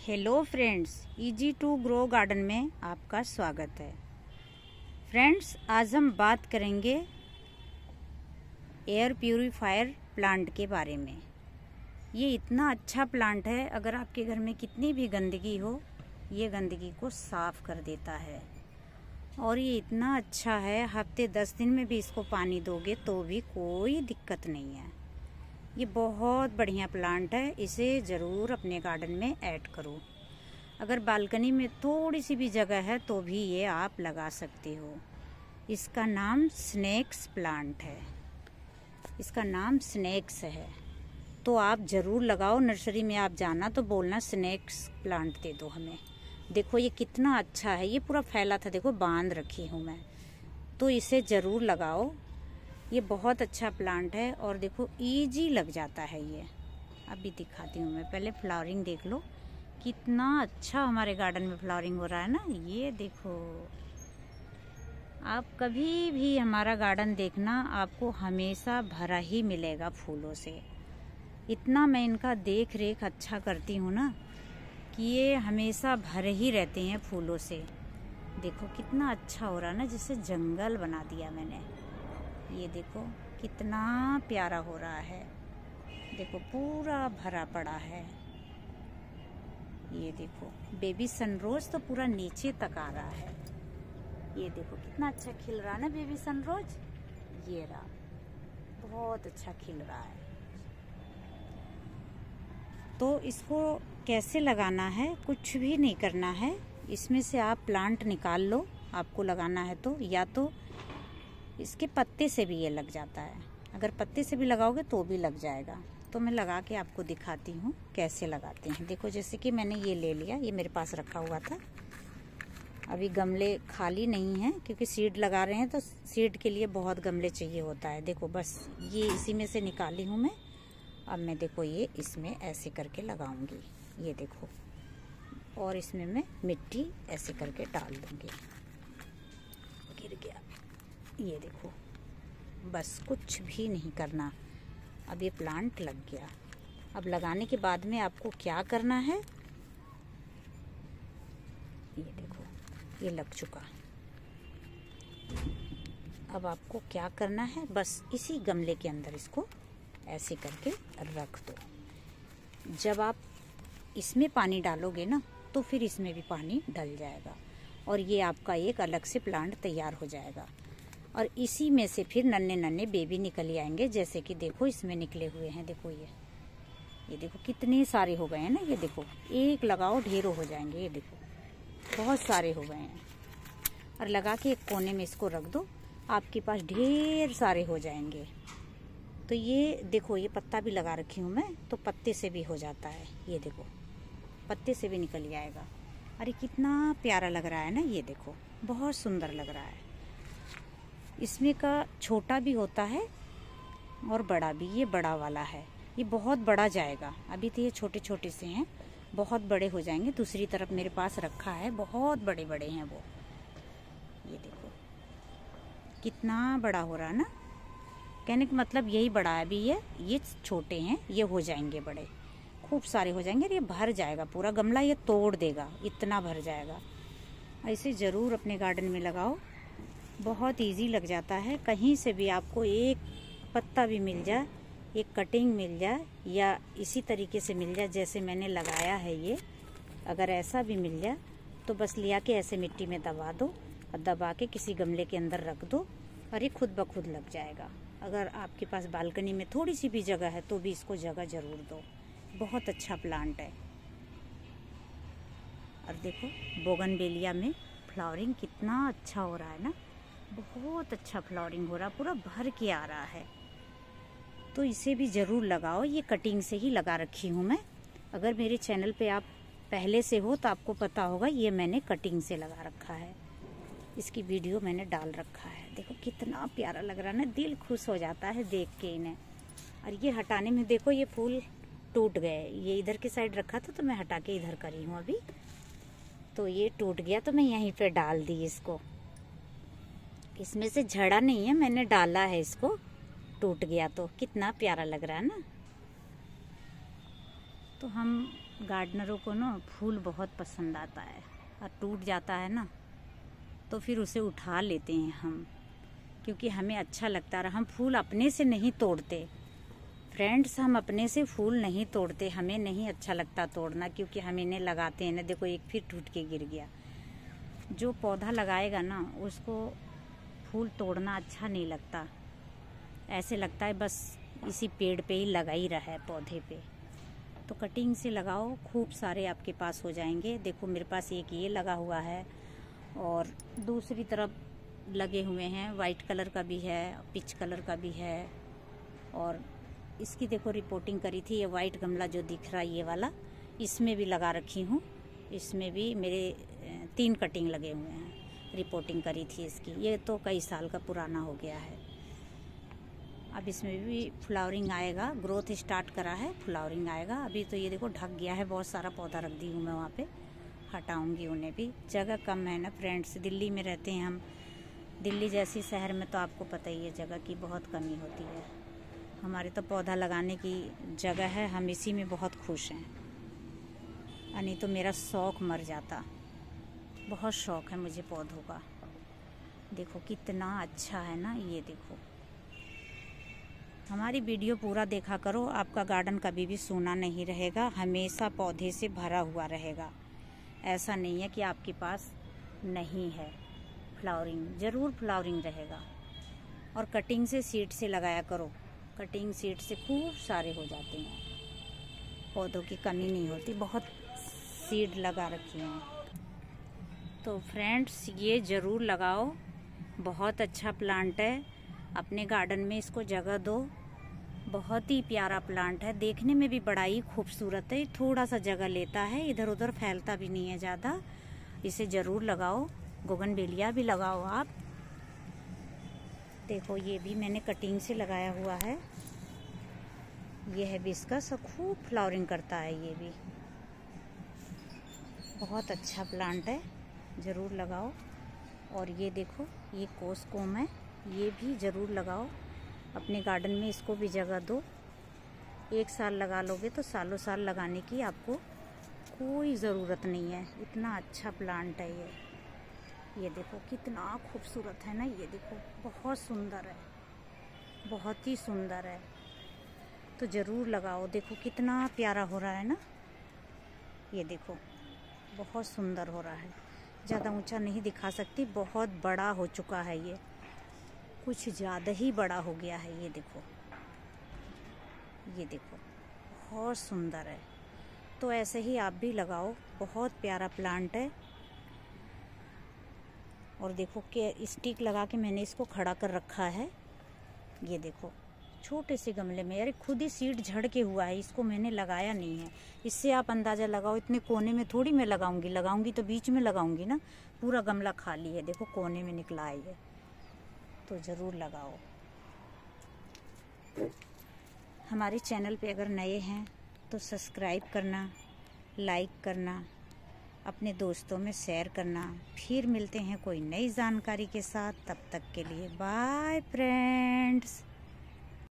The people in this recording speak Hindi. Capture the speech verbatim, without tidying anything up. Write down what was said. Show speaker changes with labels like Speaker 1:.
Speaker 1: Hello friends, easy to grow garden में आपका स्वागत है। फ्रेंड्स, आज हम बात करेंगे एयर प्यूरीफायर प्लांट के बारे में। ये इतना अच्छा प्लांट है, अगर आपके घर में कितनी भी गंदगी हो ये गंदगी को साफ कर देता है। और ये इतना अच्छा है, हफ्ते दस दिन में भी इसको पानी दोगे तो भी कोई दिक्कत नहीं है। ये बहुत बढ़िया प्लांट है, इसे ज़रूर अपने गार्डन में ऐड करो। अगर बालकनी में थोड़ी सी भी जगह है तो भी ये आप लगा सकते हो। इसका नाम स्नेक्स प्लांट है, इसका नाम स्नेक्स है, तो आप ज़रूर लगाओ। नर्सरी में आप जाना तो बोलना स्नेक्स प्लांट दे दो हमें। देखो ये कितना अच्छा है, ये पूरा फैला था, देखो बांध रखी हूँ मैं, तो इसे ज़रूर लगाओ। ये बहुत अच्छा प्लांट है और देखो इजी लग जाता है ये। अभी दिखाती हूँ मैं, पहले फ्लावरिंग देख लो, कितना अच्छा हमारे गार्डन में फ्लावरिंग हो रहा है ना। ये देखो, आप कभी भी हमारा गार्डन देखना, आपको हमेशा भरा ही मिलेगा फूलों से। इतना मैं इनका देख रेख अच्छा करती हूँ ना कि ये हमेशा भरे ही रहते हैं फूलों से। देखो कितना अच्छा हो रहा है ना, जैसे जंगल बना दिया मैंने। ये देखो कितना प्यारा हो रहा है, देखो पूरा भरा पड़ा है। ये देखो बेबी सनरोज तो पूरा नीचे तक आ रहा है। ये देखो कितना अच्छा खिल रहा है ना बेबी सनरोज। ये रहा, बहुत अच्छा खिल रहा है। तो इसको कैसे लगाना है, कुछ भी नहीं करना है। इसमें से आप प्लांट निकाल लो, आपको लगाना है तो, या तो इसके पत्ते से भी ये लग जाता है। अगर पत्ते से भी लगाओगे तो भी लग जाएगा। तो मैं लगा के आपको दिखाती हूँ कैसे लगाते हैं। देखो जैसे कि मैंने ये ले लिया, ये मेरे पास रखा हुआ था। अभी गमले खाली नहीं हैं क्योंकि सीड लगा रहे हैं, तो सीड के लिए बहुत गमले चाहिए होता है। देखो बस ये इसी में से निकाली हूँ मैं। अब मैं देखो ये इसमें ऐसे करके लगाऊंगी, ये देखो, और इसमें मैं मिट्टी ऐसे करके डाल दूंगी। गिर गया, ये देखो, बस कुछ भी नहीं करना। अब ये प्लांट लग गया। अब लगाने के बाद में आपको क्या करना है, ये देखो ये लग चुका। अब आपको क्या करना है, बस इसी गमले के अंदर इसको ऐसे करके रख दो। जब आप इसमें पानी डालोगे ना तो फिर इसमें भी पानी डल जाएगा और ये आपका एक अलग से प्लांट तैयार हो जाएगा। और इसी में से फिर नन्हे नन्हे बेबी निकल आएंगे, जैसे कि देखो इसमें निकले हुए हैं। देखो ये ये देखो कितने सारे हो गए हैं ना। ये देखो एक लगाओ ढेरों हो जाएंगे। ये देखो बहुत सारे हो गए हैं। और लगा के एक कोने में इसको रख दो, आपके पास ढेर सारे हो जाएंगे। तो ये देखो ये पत्ता भी लगा रखी हूँ मैं, तो पत्ते से भी हो जाता है। ये देखो पत्ते से भी निकल आएगा। अरे कितना प्यारा लग रहा है ना, ये देखो बहुत सुंदर लग रहा है। इसमें का छोटा भी होता है और बड़ा भी। ये बड़ा वाला है, ये बहुत बड़ा जाएगा। अभी तो ये छोटे छोटे से हैं, बहुत बड़े हो जाएंगे। दूसरी तरफ मेरे पास रखा है, बहुत बड़े बड़े हैं वो। ये देखो कितना बड़ा हो रहा है ना। कहने का मतलब यही बड़ा है। अभी ये ये छोटे हैं, ये हो जाएंगे बड़े, खूब सारे हो जाएंगे और ये भर जाएगा पूरा गमला, ये तोड़ देगा, इतना भर जाएगा। ऐसे ज़रूर अपने गार्डन में लगाओ, बहुत इजी लग जाता है। कहीं से भी आपको एक पत्ता भी मिल जाए, एक कटिंग मिल जाए, या इसी तरीके से मिल जाए जैसे मैंने लगाया है ये, अगर ऐसा भी मिल जाए तो बस लिया के ऐसे मिट्टी में दबा दो और दबा के किसी गमले के अंदर रख दो और ये खुद ब खुद लग जाएगा। अगर आपके पास बालकनी में थोड़ी सी भी जगह है तो भी इसको जगह ज़रूर दो। बहुत अच्छा प्लांट है। और देखो बोगनवेलिया में फ्लावरिंग कितना अच्छा हो रहा है ना, बहुत अच्छा फ्लावरिंग हो रहा है, पूरा भर के आ रहा है। तो इसे भी ज़रूर लगाओ। ये कटिंग से ही लगा रखी हूँ मैं। अगर मेरे चैनल पे आप पहले से हो तो आपको पता होगा, ये मैंने कटिंग से लगा रखा है। इसकी वीडियो मैंने डाल रखा है। देखो कितना प्यारा लग रहा है ना, दिल खुश हो जाता है देख के इन्हें। और ये हटाने में देखो ये फूल टूट गए। ये इधर की साइड रखा था तो मैं हटा के इधर करी हूँ अभी, तो ये टूट गया तो मैं यहीं पे डाल दी इसको। इसमें से झड़ा नहीं है, मैंने डाला है इसको, टूट गया तो। कितना प्यारा लग रहा है ना। तो हम गार्डनरों को ना फूल बहुत पसंद आता है और टूट जाता है ना तो फिर उसे उठा लेते हैं हम, क्योंकि हमें अच्छा लगता है। हम फूल अपने से नहीं तोड़ते फ्रेंड्स, हम अपने से फूल नहीं तोड़ते, हमें नहीं अच्छा लगता तोड़ना, क्योंकि हम इन्हें लगाते हैं ना। देखो एक फिर टूट के गिर गया। जो पौधा लगाएगा ना उसको फूल तोड़ना अच्छा नहीं लगता, ऐसे लगता है बस इसी पेड़ पे ही लगा ही रहा है, पौधे पे। तो कटिंग से लगाओ, खूब सारे आपके पास हो जाएंगे। देखो मेरे पास एक ये लगा हुआ है और दूसरी तरफ लगे हुए हैं, वाइट कलर का भी है, पिच कलर का भी है। और इसकी देखो रिपोर्टिंग करी थी, ये वाइट गमला जो दिख रहा है ये वाला, इसमें भी लगा रखी हूँ। इसमें भी मेरे तीन कटिंग लगे हुए हैं, रिपोर्टिंग करी थी इसकी। ये तो कई साल का पुराना हो गया है। अब इसमें भी फ्लावरिंग आएगा, ग्रोथ स्टार्ट करा है, फ्लावरिंग आएगा। अभी तो ये देखो ढक गया है, बहुत सारा पौधा रख दी हूँ मैं वहाँ पे, हटाऊँगी उन्हें भी। जगह कम है ना फ्रेंड्स, दिल्ली में रहते हैं हम। दिल्ली जैसी शहर में तो आपको पता ही है जगह की बहुत कमी होती है। हमारे तो पौधा लगाने की जगह है, हम इसी में बहुत खुश हैं, नहीं तो मेरा शौक़ मर जाता। बहुत शौक़ है मुझे पौधों का। देखो कितना अच्छा है ना, ये देखो। हमारी वीडियो पूरा देखा करो, आपका गार्डन कभी भी सूना नहीं रहेगा, हमेशा पौधे से भरा हुआ रहेगा। ऐसा नहीं है कि आपके पास नहीं है फ्लावरिंग, ज़रूर फ्लावरिंग रहेगा। और कटिंग से सीड से लगाया करो, कटिंग सीड से खूब सारे हो जाते हैं, पौधों की कमी नहीं होती, बहुत सीड लगा रखी हैं। तो फ्रेंड्स ये ज़रूर लगाओ, बहुत अच्छा प्लांट है। अपने गार्डन में इसको जगह दो, बहुत ही प्यारा प्लांट है, देखने में भी बड़ा ही खूबसूरत है। थोड़ा सा जगह लेता है, इधर उधर फैलता भी नहीं है ज़्यादा। इसे ज़रूर लगाओ। बोगनवेलिया भी लगाओ आप। देखो ये भी मैंने कटिंग से लगाया हुआ है, ये है बिस्कस, खूब फ्लावरिंग करता है ये भी, बहुत अच्छा प्लांट है, ज़रूर लगाओ। और ये देखो ये कोसकोम है, ये भी ज़रूर लगाओ अपने गार्डन में, इसको भी जगह दो। एक साल लगा लोगे तो सालों साल लगाने की आपको कोई ज़रूरत नहीं है, इतना अच्छा प्लांट है ये। ये देखो कितना खूबसूरत है ना, ये देखो बहुत सुंदर है, बहुत ही सुंदर है। तो ज़रूर लगाओ। देखो कितना प्यारा हो रहा है ना, ये देखो बहुत सुंदर हो रहा है। ज़्यादा ऊंचा नहीं दिखा सकती, बहुत बड़ा हो चुका है ये, कुछ ज़्यादा ही बड़ा हो गया है। ये देखो, ये देखो बहुत सुंदर है। तो ऐसे ही आप भी लगाओ, बहुत प्यारा प्लांट है। और देखो कि स्टिक लगा के मैंने इसको खड़ा कर रखा है। ये देखो छोटे से गमले में, यार खुद ही सीड झड़ के हुआ है, इसको मैंने लगाया नहीं है। इससे आप अंदाज़ा लगाओ, इतने कोने में थोड़ी मैं लगाऊंगी, लगाऊंगी तो बीच में लगाऊंगी ना। पूरा गमला खाली है, देखो कोने में निकला है ये। तो ज़रूर लगाओ। हमारे चैनल पे अगर नए हैं तो सब्सक्राइब करना, लाइक करना, अपने दोस्तों में शेयर करना। फिर मिलते हैं कोई नई जानकारी के साथ, तब तक के लिए बाय फ्रेंड्स।